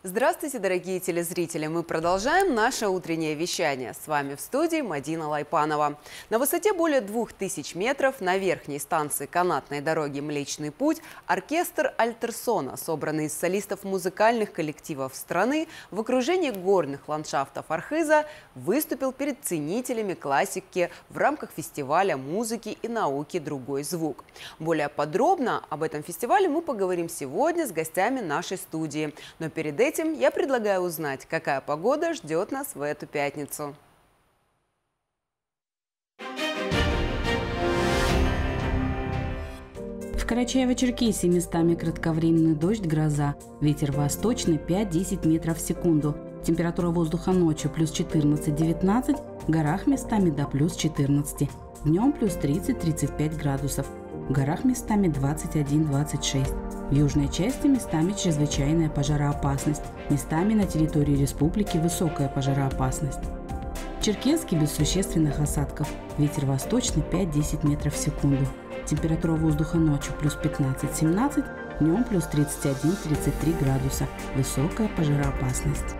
Здравствуйте, дорогие телезрители! Мы продолжаем наше утреннее вещание. С вами в студии Мадина Лайпанова. На высоте более 2000 метров на верхней станции канатной дороги «Млечный путь» оркестр Альтерсона, собранный из солистов музыкальных коллективов страны в окружении горных ландшафтов Архыза, выступил перед ценителями классики в рамках фестиваля музыки и науки «Другой звук». Более подробно об этом фестивале мы поговорим сегодня с гостями нашей студии. Но перед этим я предлагаю узнать, какая погода ждет нас в эту пятницу. В Карачаево-Черкесии местами кратковременный дождь, гроза. Ветер восточный 5-10 метров в секунду. Температура воздуха ночью плюс 14-19, в горах местами до плюс 14. Днем плюс 30-35 градусов. В горах местами 21-26. В южной части местами чрезвычайная пожароопасность. Местами на территории республики высокая пожароопасность. В Черкесске без существенных осадков. Ветер восточный 5-10 метров в секунду. Температура воздуха ночью плюс 15-17, днем плюс 31-33 градуса. Высокая пожароопасность.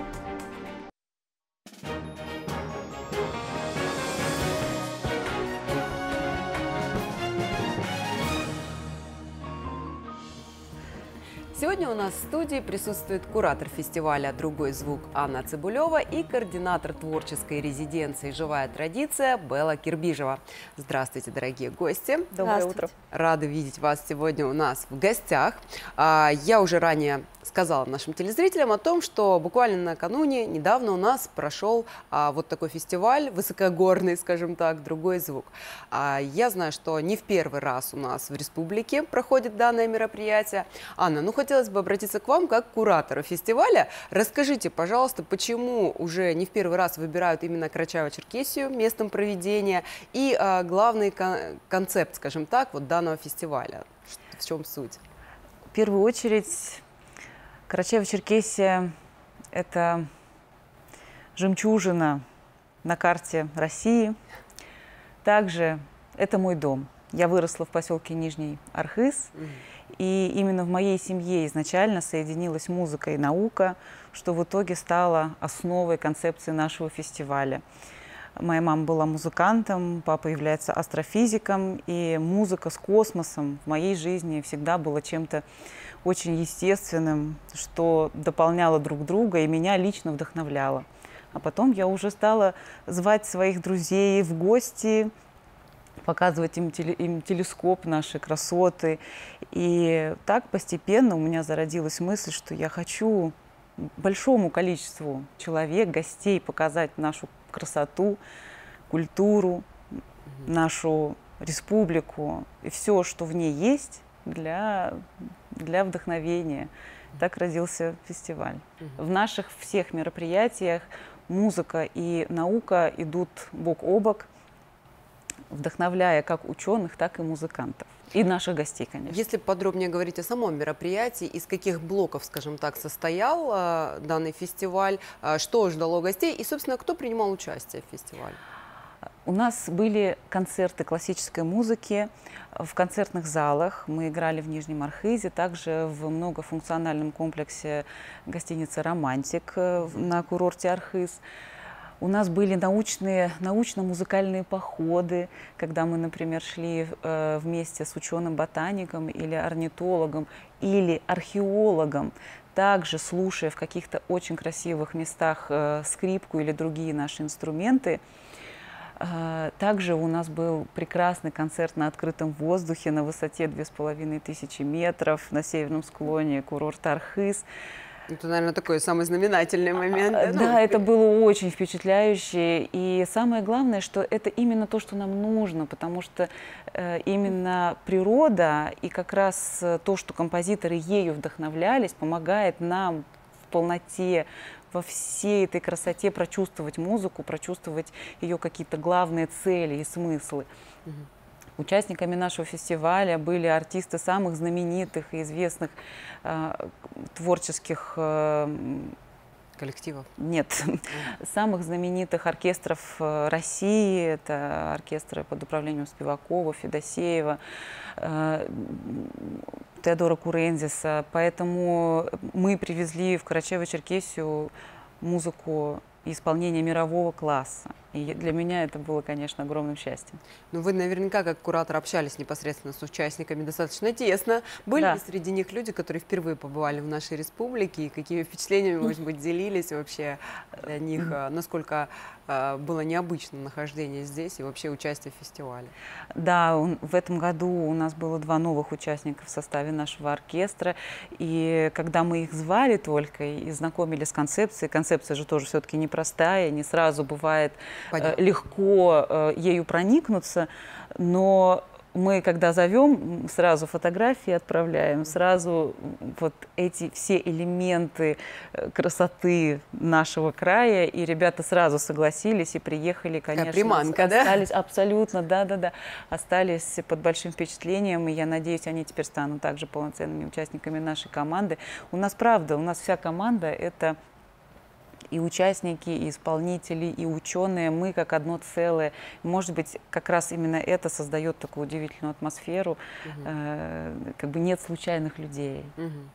Сегодня у нас в студии присутствует куратор фестиваля «Другой звук» Анна Цыбулева и координатор творческой резиденции «Живая традиция» Белла Кирбижева. Здравствуйте, дорогие гости. Доброе утро. Рады видеть вас сегодня у нас в гостях. Я уже ранее сказала нашим телезрителям о том, что буквально накануне, недавно у нас прошел вот такой фестиваль высокогорный, скажем так, «Другой звук». Я знаю, что не в первый раз у нас в республике проходит данное мероприятие. Анна, хотелось бы обратиться к вам как к куратору фестиваля. Расскажите, пожалуйста, почему уже не в первый раз выбирают именно Карачаево-Черкесию местом проведения и главный концепт, скажем так, вот данного фестиваля. В чем суть? В первую очередь, Карачаево-Черкесия – это жемчужина на карте России. Также это мой дом. Я выросла в поселке Нижний Архыз. И именно в моей семье изначально соединилась музыка и наука, что в итоге стало основой концепции нашего фестиваля. Моя мама была музыкантом, папа является астрофизиком, и музыка с космосом в моей жизни всегда была чем-то очень естественным, что дополняло друг друга и меня лично вдохновляло. А потом я уже стала звать своих друзей в гости, показывать им телескоп, наши красоты. И так постепенно у меня зародилась мысль, что я хочу большому количеству человек, гостей показать нашу красоту, культуру, нашу республику и все, что в ней есть для вдохновения. Так родился фестиваль. В наших всех мероприятиях музыка и наука идут бок о бок, вдохновляя как ученых, так и музыкантов. И наших гостей, конечно. Если подробнее говорить о самом мероприятии, из каких блоков, скажем так, состоял данный фестиваль, что ждало гостей и, собственно, кто принимал участие в фестивале? У нас были концерты классической музыки в концертных залах. Мы играли в Нижнем Архызе, также в многофункциональном комплексе гостиницы «Романтик» на курорте Архыз. У нас были научно-музыкальные походы, когда мы, например, шли вместе с ученым-ботаником или орнитологом, или археологом, также слушая в каких-то очень красивых местах скрипку или другие наши инструменты. Также у нас был прекрасный концерт на открытом воздухе на высоте 2500 метров на северном склоне курорта Архыз. Это, наверное, такой самый знаменательный момент. Да, это было очень впечатляюще. И самое главное, что это именно то, что нам нужно, потому что именно природа и как раз то, что композиторы ею вдохновлялись, помогает нам в полноте, во всей этой красоте прочувствовать музыку, прочувствовать ее какие-то главные цели и смыслы. Участниками нашего фестиваля были артисты самых знаменитых и известных творческих коллективов? Нет. Самых знаменитых оркестров России — это оркестры под управлением Спивакова, Федосеева, Теодора Курензиса. Поэтому мы привезли в Карачаево-Черкесию музыку и исполнение мирового класса. И для меня это было, конечно, огромным счастьем. Ну, вы наверняка, как куратор, общались непосредственно с участниками достаточно тесно. Были ли среди них люди, которые впервые побывали в нашей республике? И какими впечатлениями, может быть, делились вообще для них? Насколько было необычно нахождение здесь и вообще участие в фестивале? Да, в этом году у нас было 2 новых участника в составе нашего оркестра. И когда мы их звали только и знакомили с концепцией, концепция же тоже все-таки непростая, не сразу бывает легко ею проникнуться, но мы, когда зовем, сразу фотографии отправляем, сразу вот эти все элементы красоты нашего края, и ребята сразу согласились и приехали, конечно. Такая приманка, остались, да? Абсолютно, да-да-да. Остались под большим впечатлением, и я надеюсь, они теперь станут также полноценными участниками нашей команды. У нас, правда, у нас вся команда — это и участники, и исполнители, и ученые, мы как одно целое. Может быть, как раз именно это создает такую удивительную атмосферу. Как бы нет случайных людей.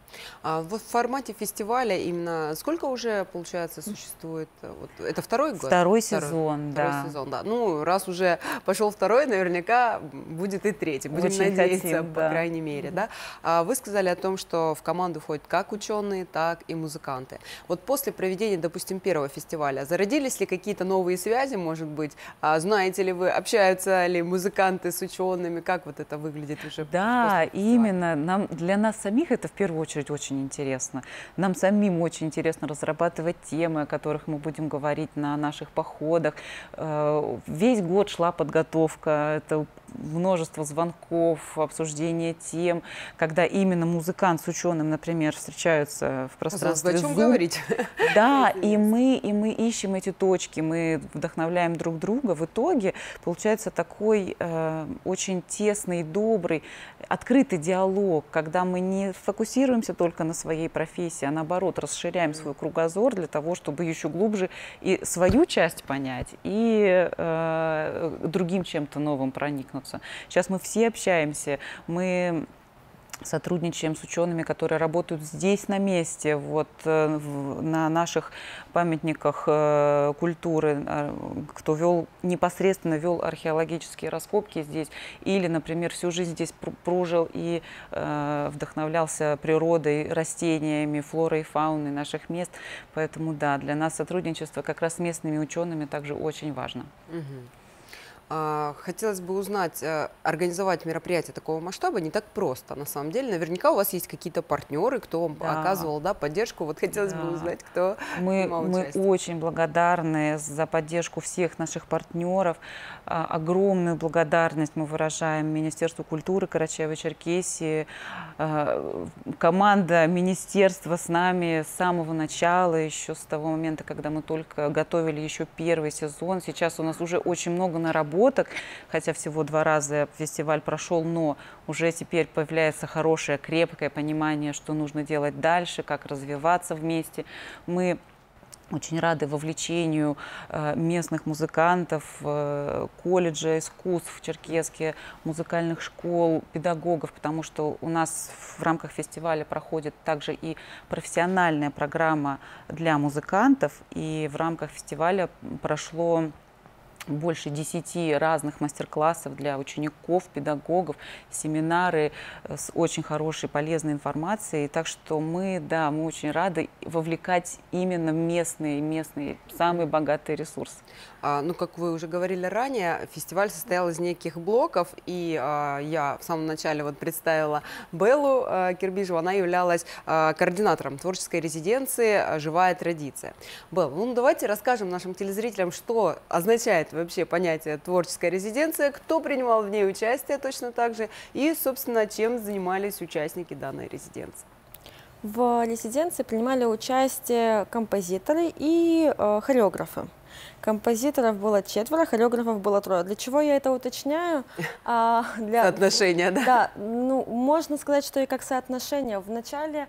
А вот в формате фестиваля именно сколько уже, получается, существует? Вот, это второй год? Второй сезон, да. Второй сезон, да. Ну, раз уже пошел второй, наверняка будет и третий. Будем Очень надеяться, хотим, по крайней мере. Да? А вы сказали о том, что в команду входят как ученые, так и музыканты. Вот после проведения, допустим, первого фестиваля, зародились ли какие-то новые связи, может быть? Знаете ли вы, общаются ли музыканты с учеными? Как вот это выглядит уже? Да, именно. Для нас самих это в первую очередь очень интересно. Нам самим очень интересно разрабатывать темы, о которых мы будем говорить на наших походах. Весь год шла подготовка, это множество звонков, обсуждение тем, когда именно музыкант с ученым, например, встречаются в пространстве о чем Zoom. говорить? Да, и мы ищем эти точки, мы вдохновляем друг друга. В итоге получается такой очень тесный, добрый, открытый диалог, когда мы не фокусируемся только на своей профессии, а наоборот расширяем свой кругозор для того, чтобы еще глубже и свою часть понять, и другим чем-то новым проникнуться. Сейчас мы все общаемся, мы сотрудничаем с учеными, которые работают здесь на месте, вот на наших памятниках культуры, кто непосредственно вел археологические раскопки здесь, или, например, всю жизнь здесь прожил и вдохновлялся природой, растениями, флорой и фауной наших мест. Поэтому, да, для нас сотрудничество как раз с местными учеными также очень важно. Хотелось бы узнать, организовать мероприятие такого масштаба не так просто, на самом деле. Наверняка у вас есть какие-то партнеры, кто вам оказывал поддержку. Вот хотелось бы узнать, кто принимал участие. Мы очень благодарны за поддержку всех наших партнеров. Огромную благодарность мы выражаем Министерству культуры Карачаево-Черкесии. Команда министерства с нами с самого начала, еще с того момента, когда мы только готовили еще первый сезон. Сейчас у нас уже очень много наработок, хотя всего 2 раза фестиваль прошел, но уже теперь появляется хорошее, крепкое понимание, что нужно делать дальше, как развиваться вместе. Мы очень рады вовлечению местных музыкантов, колледжа искусств в Черкесске, музыкальных школ, педагогов, потому что у нас в рамках фестиваля проходит также и профессиональная программа для музыкантов, и в рамках фестиваля прошло больше 10 разных мастер-классов для учеников, педагогов, семинары с очень хорошей, полезной информацией. Так что мы очень рады вовлекать именно местные, самые богатые ресурсы. Ну, как вы уже говорили ранее, фестиваль состоял из неких блоков, и я в самом начале вот представила Беллу Кирбижеву, она являлась координатором творческой резиденции «Живая традиция». Белла, ну давайте расскажем нашим телезрителям, что означает вообще понятие творческая резиденция, кто принимал в ней участие точно так же, и, собственно, чем занимались участники данной резиденции. В резиденции принимали участие композиторы и хореографы. Композиторов было 4, хореографов было 3. Для чего я это уточняю? Соотношение, да? Да, ну, можно сказать, что и как соотношение. В начале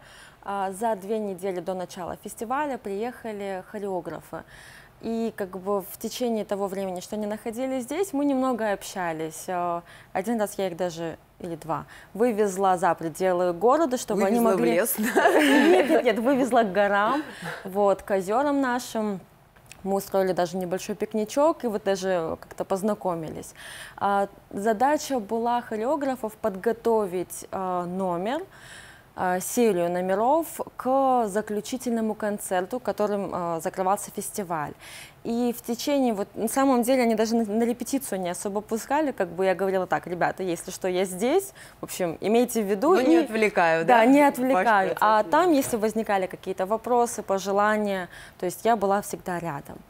за 2 недели до начала фестиваля приехали хореографы. И как бы в течение того времени, что они находились здесь, мы немного общались. Один раз я их даже, или 2, вывезла за пределы города, чтобы они могли... в лес, Нет, вывезла к горам, вот, к озерам нашим. Мы устроили даже небольшой пикничок и вот даже как-то познакомились. Задача была хореографов подготовить номер, серию номеров к заключительному концерту, которым закрывался фестиваль. И в течение, вот на самом деле, они даже на репетицию не особо пускали, как бы я говорила так: ребята, если что, я здесь, в общем, имейте в виду. Но не отвлекаю, да? Да, не отвлекаю. А там, если возникали какие-то вопросы, пожелания, то есть я была всегда рядом.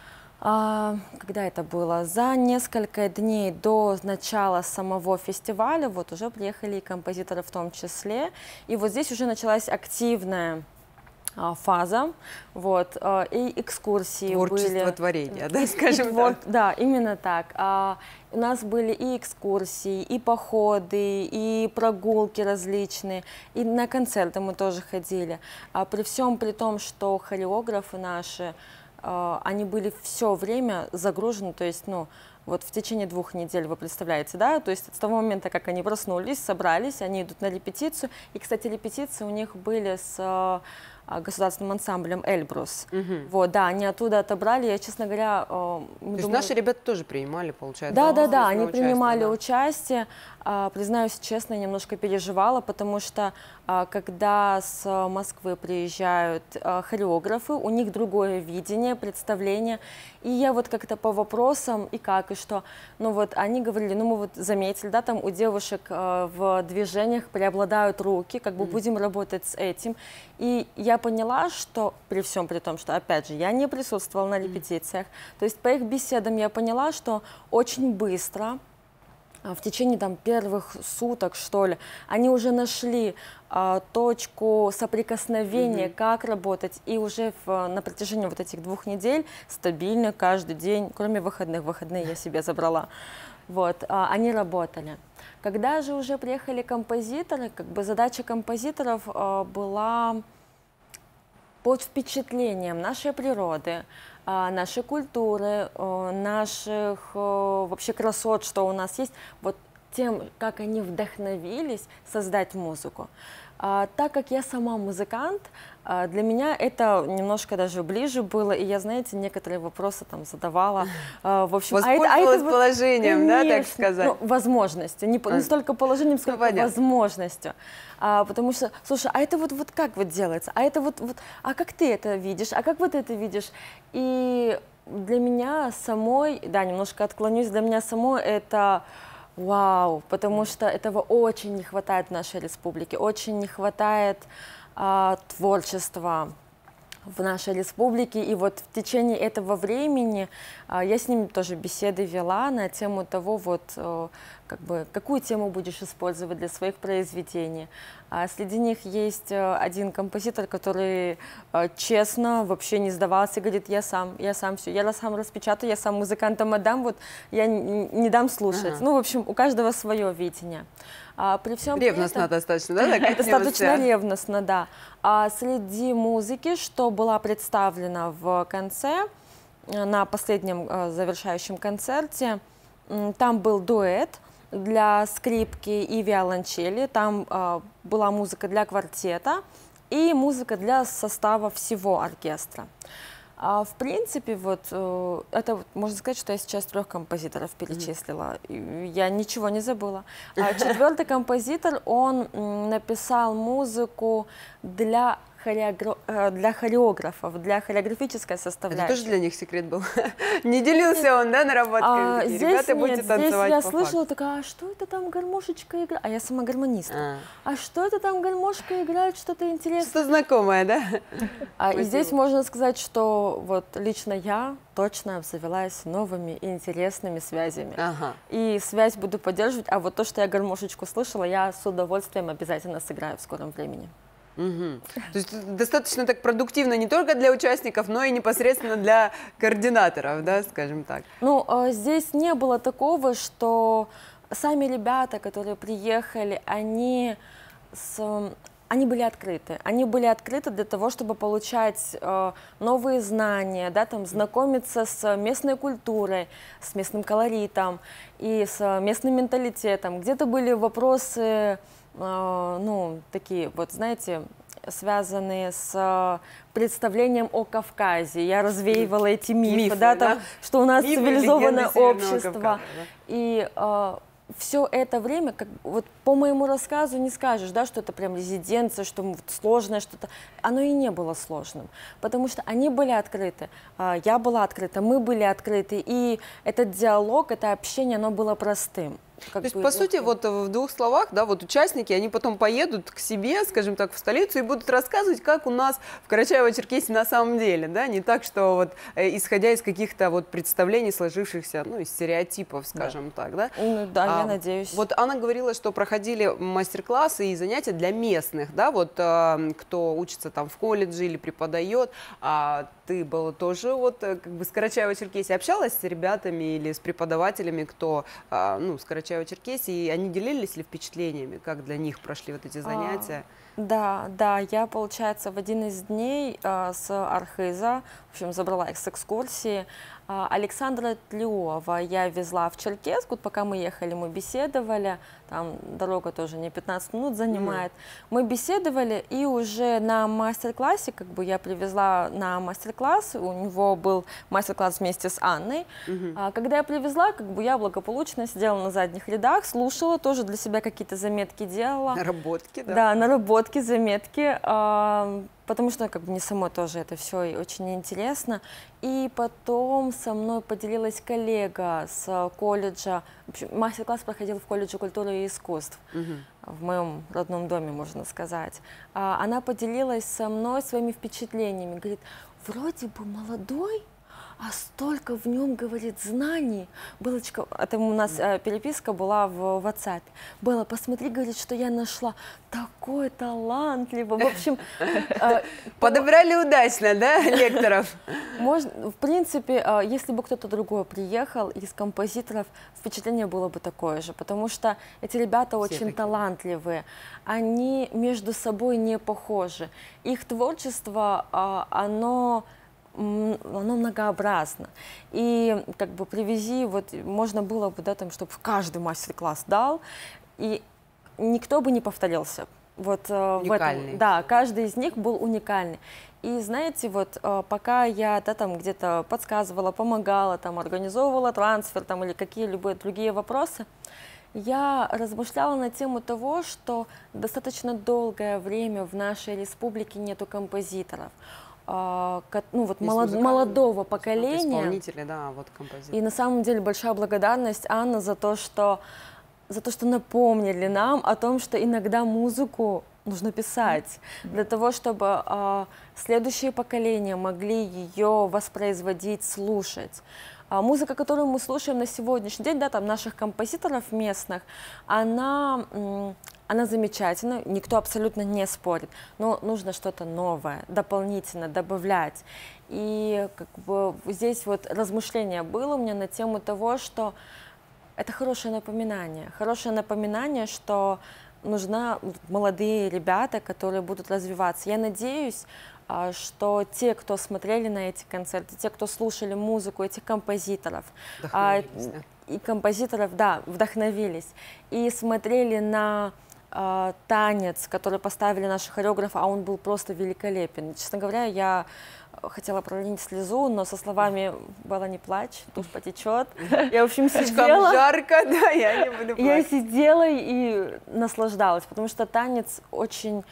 Когда это было? За несколько дней до начала самого фестиваля вот уже приехали и композиторы в том числе. И вот здесь уже началась активная фаза, вот, и экскурсии Творчество, были. творения, да, скажем так. Да, именно так. У нас были и экскурсии, и походы, и прогулки различные, и на концерты мы тоже ходили. При всем при том, что хореографы наши, они были все время загружены, то есть, ну, вот в течение 2 недель, вы представляете, да, то есть с того момента, как они проснулись, собрались, они идут на репетицию, и, кстати, репетиции у них были с государственным ансамблем «Эльбрус». Вот, да, они оттуда отобрали, я, честно говоря, То есть наши ребята тоже принимали, получается? Да, они принимали участие. Признаюсь честно, немножко переживала, потому что когда с Москвы приезжают хореографы, у них другое видение, представление. И я вот как-то по вопросам, и как, и что, ну вот они говорили, ну мы вот заметили, да, там у девушек в движениях преобладают руки, как бы будем работать с этим. И я поняла, что при всем при том, что, опять же, я не присутствовала на репетициях, то есть по их беседам я поняла, что очень быстро, в течение там первых суток, что ли, они уже нашли точку соприкосновения, как работать, и уже на протяжении вот этих 2 недель стабильно каждый день, кроме выходных, выходные я себе забрала, вот, они работали. Когда же уже приехали композиторы, как бы задача композиторов была под впечатлением нашей природы, нашей культуры, наших вообще красот, что у нас есть, вот тем, как они вдохновились создать музыку. Так как я сама музыкант, для меня это немножко даже ближе было, и я, знаете, некоторые вопросы там задавала. В общем, воспользовалась положением, да, так сказать? Ну, возможностью, не столько положением, сколько возможностью. Потому что, слушай, а это вот как вот делается? А это вот, а как ты это видишь? А как вот это видишь? И для меня самой, да, немножко отклонюсь, для меня самой это... Вау, потому что этого очень не хватает в нашей республике, очень не хватает творчества в нашей республике. И вот в течение этого времени я с ними тоже беседы вела на тему того, вот, как бы, какую тему будешь использовать для своих произведений. Среди них есть один композитор, который честно вообще не сдавался, говорит, я сам все, я сам распечатаю, я сам музыкантам отдам, вот я не дам слушать. Ну, в общем, у каждого свое видение. При всем ревностно достаточно, да? Достаточно ревностно, да. Среди музыки, что была представлена в конце, на последнем завершающем концерте, там был дуэт для скрипки и виолончели, там была музыка для квартета и музыка для состава всего оркестра. В принципе, вот это можно сказать, что я сейчас 3 композиторов перечислила. Я ничего не забыла. 4-й композитор, он написал музыку для хореографов, для хореографической составляющей. Это тоже для них секрет был? Не делился он, да, наработками? Ребята, будете танцевать здесь я слышала, такая, а что это там гармошечка играет? А я сама гармонистка. А что это там гармошка играет, что-то интересное? Что знакомое, да? И здесь можно сказать, что вот лично я точно обзавелась новыми и интересными связями. И связь буду поддерживать, а вот то, что я гармошечку слышала, я с удовольствием обязательно сыграю в скором времени. То есть достаточно так продуктивно не только для участников, но и непосредственно для координаторов, да, скажем так. Ну, здесь не было такого, что сами ребята, которые приехали, они они были открыты. Они были открыты для того, чтобы получать новые знания, да, там, знакомиться с местной культурой, с местным колоритом и с местным менталитетом. Где-то были вопросы, ну, такие, вот, знаете, связанные с представлением о Кавказе. Я развеивала эти мифы, да, там, да? Что у нас Мифы, цивилизованное легенды Северного общество. Кавказа, да? И все это время, как, вот по моему рассказу не скажешь, да, что это прям резиденция, что вот сложное что-то. Оно и не было сложным, потому что они были открыты, я была открыта, мы были открыты, и этот диалог, это общение, оно было простым. То есть, по сути, вот в двух словах, да, вот участники, они потом поедут к себе, скажем так, в столицу и будут рассказывать, как у нас в Карачаево-Черкесии на самом деле, да, не так, что вот исходя из каких-то вот представлений, сложившихся, ну, из стереотипов, скажем так, да. Ну, да, я надеюсь. Вот Анна говорила, что проходили мастер-классы и занятия для местных, да, вот кто учится там в колледже или преподает, ты была тоже вот как бы с Карачаево-Черкесии, общалась с ребятами или с преподавателями, кто, ну, с Карачаево-Черкесии, и они делились ли впечатлениями, как для них прошли вот эти занятия? Да, да, я, получается, в один из дней с Архиза, в общем, забрала их с экскурсии. Александра Тлеова я везла в Черкесск, пока мы ехали, мы беседовали, там дорога тоже не 15 минут занимает. Мы беседовали, и уже на мастер-классе, как бы я привезла на мастер-класс, у него был мастер-класс вместе с Анной. Когда я привезла, как бы я благополучно сидела на задних рядах, слушала, тоже для себя какие-то заметки делала. Наработки, да? Да, наработки, заметки. Потому что как бы мне самой тоже это все очень интересно. И потом со мной поделилась коллега с колледжа. Мастер-класс проходил в колледже культуры и искусств, в моем родном доме, можно сказать. Она поделилась со мной своими впечатлениями. Говорит, вроде бы молодой, а столько в нем, говорит, знаний. Белочка, это у нас переписка была в WhatsApp. Белла, посмотри, говорит, что я нашла. Такой талантливый. В общем... Подобрали удачно, да, лекторов? Можно, в принципе, если бы кто-то другой приехал из композиторов, впечатление было бы такое же, потому что эти ребята очень талантливые. Они между собой не похожи. Их творчество, оно многообразно. И как бы привези, вот можно было бы, да, там, чтобы каждый мастер-класс дал, и никто бы не повторился. Вот в этом, да, каждый из них был уникальный. И знаете, вот пока я, да, там где-то подсказывала, помогала, там организовывала трансфер, там или какие-либо другие вопросы, я размышляла на тему того, что достаточно долгое время в нашей республике нету композиторов. Ну, вот молодого поколения. Исполнители, да, вот композиторы. И на самом деле большая благодарность, Анна, за то, что напомнили нам о том, что иногда музыку нужно писать, для того, чтобы следующие поколения могли ее воспроизводить, слушать. Музыка, которую мы слушаем на сегодняшний день, да, там наших композиторов местных, она замечательна, никто абсолютно не спорит, но нужно что-то новое, дополнительно добавлять. И как бы здесь вот размышление было у меня на тему того, что это хорошее напоминание, что нужны молодые ребята, которые будут развиваться. Я надеюсь, что те, кто смотрели на эти концерты, те, кто слушали музыку этих композиторов, и композиторов, да, вдохновились, и смотрели на танец, который поставили наши хореографы, а он был просто великолепен. Честно говоря, я хотела пролить слезу, но со словами «Белла, не плачь, тушь потечет». Я, в общем, сидела. Жарко, да, я не буду плакать. Я сидела и наслаждалась, потому что танец очень...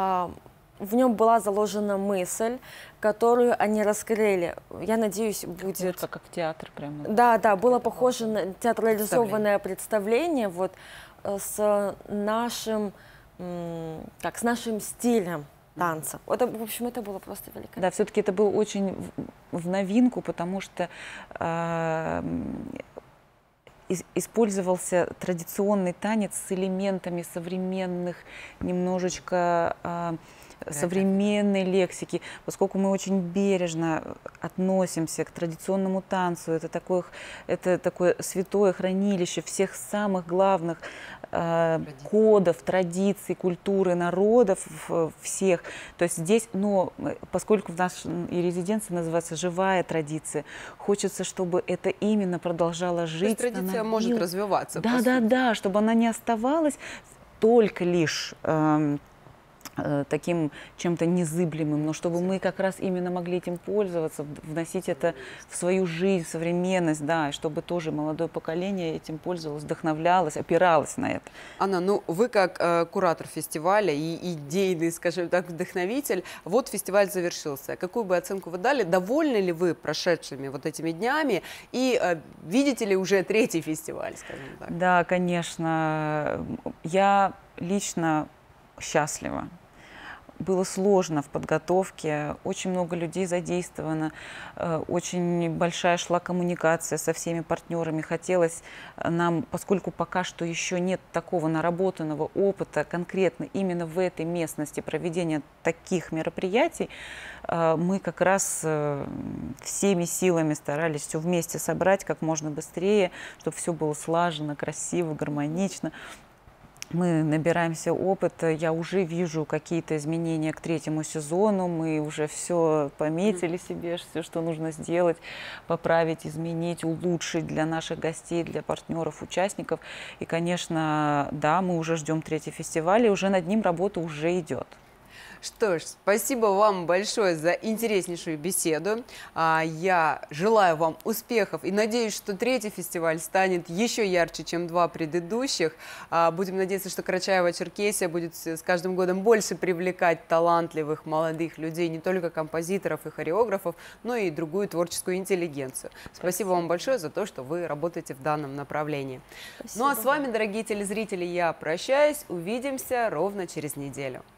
В нем была заложена мысль, которую они раскрыли. Я надеюсь, будет... Как театр прямо. Да, да, было похоже на театрализованное представление вот, с нашим стилем танца. Это, в общем, это было просто великолепно. Да, все-таки это было очень в новинку, потому что использовался традиционный танец с элементами современных, немножечко современной лексики, поскольку мы очень бережно относимся к традиционному танцу. Это такое святое хранилище всех самых главных кодов, традиций, культуры народов всех. То есть здесь, но поскольку в нашей резиденции называется «Живая традиция», хочется, чтобы это именно продолжало жить. То есть традиция может развиваться. Да, чтобы она не оставалась только лишь таким чем-то незыблемым, но чтобы мы как раз именно могли этим пользоваться, вносить это в свою жизнь, в современность, да, и чтобы тоже молодое поколение этим пользовалось, вдохновлялось, опиралось на это. Анна, ну вы как куратор фестиваля и идейный, скажем так, вдохновитель, вот фестиваль завершился. Какую бы оценку вы дали? Довольны ли вы прошедшими вот этими днями? И видите ли уже третий фестиваль, скажем так? Да, конечно. Я лично счастлива. Было сложно в подготовке, очень много людей задействовано, очень большая шла коммуникация со всеми партнерами. Хотелось нам, поскольку пока что еще нет такого наработанного опыта конкретно именно в этой местности проведения таких мероприятий, мы как раз всеми силами старались все вместе собрать как можно быстрее, чтобы все было слаженно, красиво, гармонично. Мы набираемся опыта, я уже вижу какие-то изменения к третьему сезону, мы уже все пометили себе, все, что нужно сделать, поправить, изменить, улучшить для наших гостей, для партнеров, участников. И, конечно, да, мы уже ждем третий фестиваль, и уже над ним работа уже идет. Что ж, спасибо вам большое за интереснейшую беседу. Я желаю вам успехов и надеюсь, что третий фестиваль станет еще ярче, чем два предыдущих. Будем надеяться, что Карачаево-Черкесия будет с каждым годом больше привлекать талантливых молодых людей, не только композиторов и хореографов, но и другую творческую интеллигенцию. Спасибо вам большое за то, что вы работаете в данном направлении. Спасибо. Ну а с вами, дорогие телезрители, я прощаюсь. Увидимся ровно через неделю.